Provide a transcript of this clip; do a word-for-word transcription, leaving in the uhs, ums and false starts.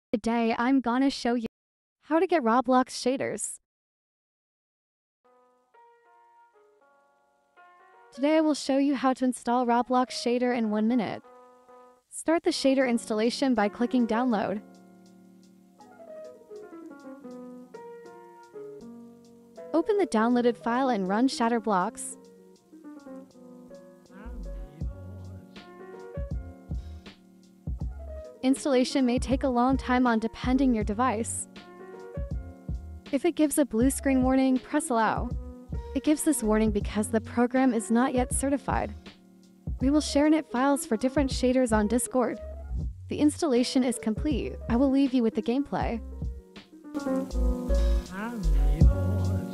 Today I'm gonna show you how to get Roblox shaders. Today I will show you how to install Roblox shader in one minute. Start the shader installation by clicking download. Open the downloaded file and run Shaderblox. Installation may take a long time on depending your device. If it gives a blue screen warning, press allow. It gives this warning because the program is not yet certified. We will share init files for different shaders on Discord. The installation is complete. I will leave you with the gameplay. I'm yours.